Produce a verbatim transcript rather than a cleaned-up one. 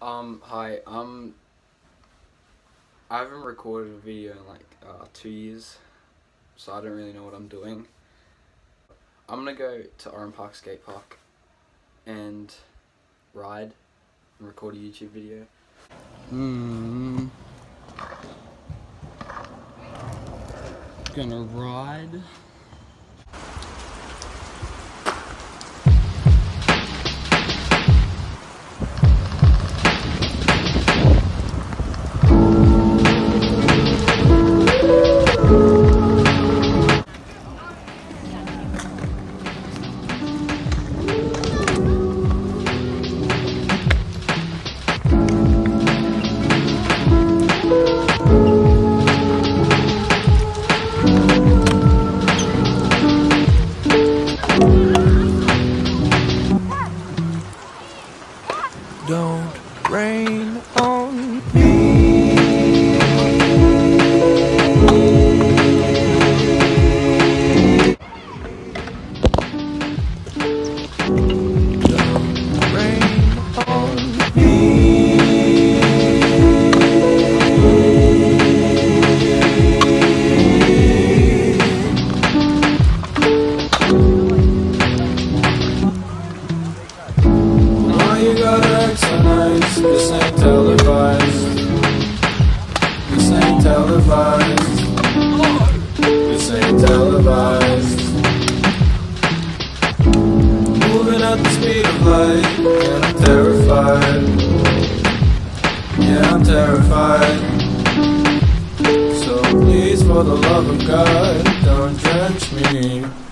Um, hi, um, I haven't recorded a video in like uh, two years, so I don't really know what I'm doing. I'm gonna go to Oran Park skate park and ride and record a YouTube video. Hmm. Gonna ride. Don't rain on me. Don't rain on me. Now you gotta act so nice. This ain't televised. This ain't televised. This ain't televised. Moving at the speed of light, and I'm terrified. Yeah, I'm terrified. So please, for the love of God, don't drench me.